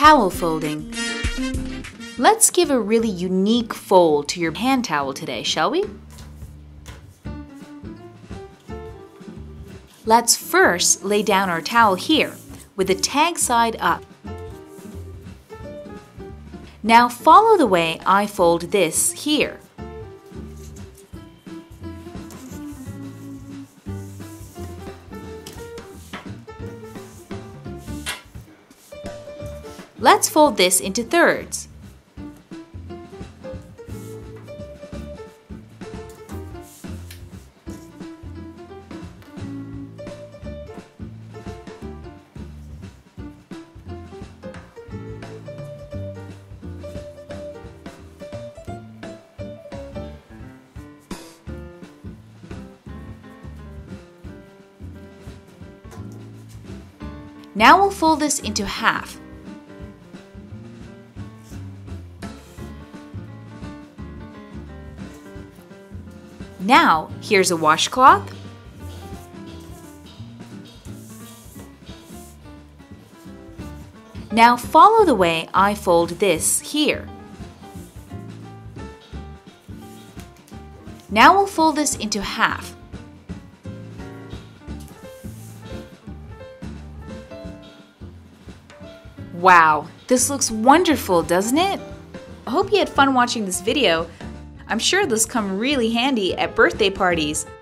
Towel folding. Let's give a really unique fold to your hand towel today, shall we? Let's first lay down our towel here, with the tag side up. Now follow the way I fold this here. Let's fold this into thirds. Now we'll fold this into half. Now, here's a washcloth. Now follow the way I fold this here. Now we'll fold this into half. Wow, this looks wonderful, doesn't it? I hope you had fun watching this video. I'm sure this will come really handy at birthday parties